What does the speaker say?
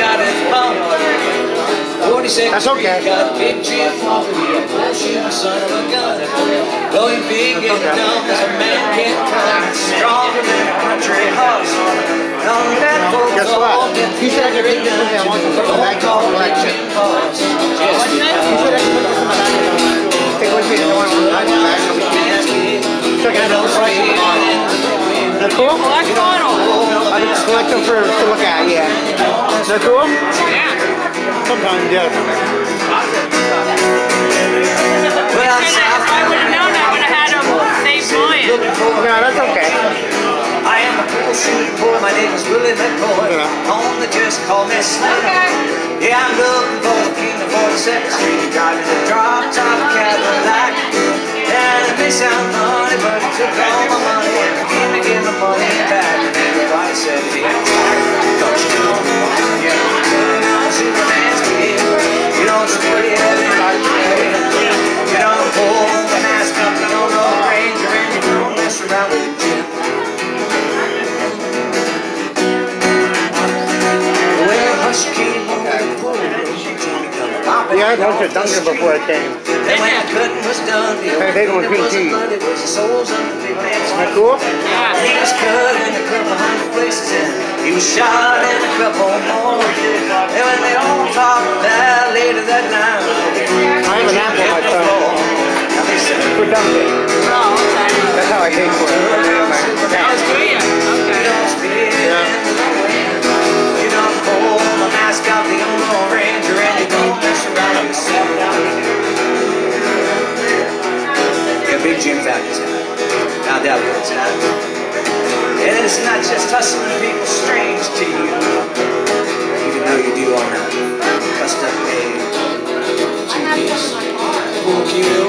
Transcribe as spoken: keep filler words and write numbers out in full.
got his bum. That's okay. Got a big Jim shoot the son of a gun. Going big and dumb as a man can't come. Stronger than a country horse. Guess what? He said I could take this with me. I want to put the bag in the collection. Yes, He said I could put this in my bag. Take with me. I don't want to put it in my bag. So I can have a collection tomorrow. They're cool? Collect one or? I just collect them for to look at, yeah. They're cool? Yeah. Sometimes, yeah. Well, if I would have known, I would have had them save mine. No, that's okay. I am a cool shooting boy, my name is Willie McCoy. Yeah. On the just call me Slim. Okay. Yeah, I'm looking for the king of forty-second Street. Driving a drop top Cadillac. And it may sound funny, but it took all my money and it gave me give my money back. And everybody said, hey, don't you know? Yeah, I'm Superman's kid. You know it's pretty heavy like today. You don't pull the mask up, you don't know the Ranger, and you don't mess around with the Jim. Yeah, I know your dungeon before it came. And when the cutting was done, the Hey, they don't only thing P T. that was the souls of the big man's Isn't that cool? Yeah. He was cut in a couple hundred places and he was shot in a couple more. And when they all talked about later that night, I have an apple on my phone. For dungeon. Oh, okay. That's how I pay for it. That was good. Okay. Yeah. You don't pull the mask off the Unknown Ranger and you don't mess around with the city. Yeah, Big Jim's out his hat. I doubt what it's at. And it's not just hustling people strange to you, even though you do all that custom made two-piece full cute.